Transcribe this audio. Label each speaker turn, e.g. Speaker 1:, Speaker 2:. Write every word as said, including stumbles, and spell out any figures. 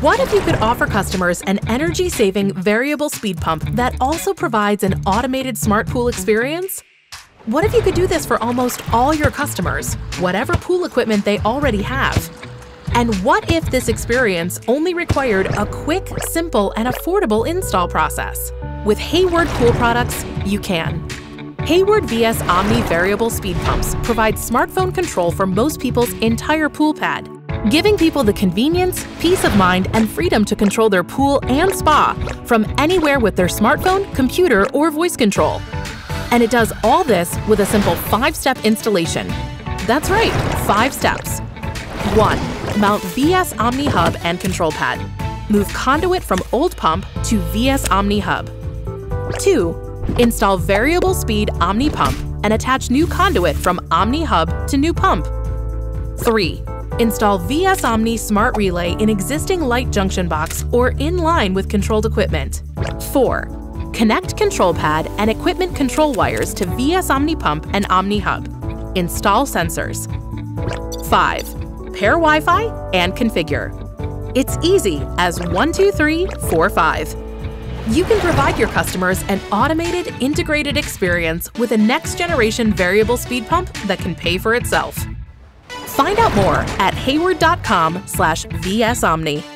Speaker 1: What if you could offer customers an energy-saving variable speed pump that also provides an automated smart pool experience? What if you could do this for almost all your customers, whatever pool equipment they already have? And what if this experience only required a quick, simple, and affordable install process? With Hayward pool products, you can. Hayward V S Omni variable speed pumps provide smartphone control for most people's entire pool pad, giving people the convenience, peace of mind, and freedom to control their pool and spa from anywhere with their smartphone, computer, or voice control. And it does all this with a simple five-step installation. That's right, five steps. one. Mount V S Omni Hub and Control Pad. Move conduit from old pump to V S Omni Hub. two. Install variable speed Omni Pump and attach new conduit from Omni Hub to new pump. three. Install V S Omni Smart Relay in existing light junction box or in line with controlled equipment. four. Connect control pad and equipment control wires to V S Omni Pump and Omni Hub. Install sensors. five. Pair Wi-Fi and configure. It's easy as one, two, three, four, five. You can provide your customers an automated, integrated experience with a next-generation variable speed pump that can pay for itself. Find out more at hayward dot com slash V S Omni.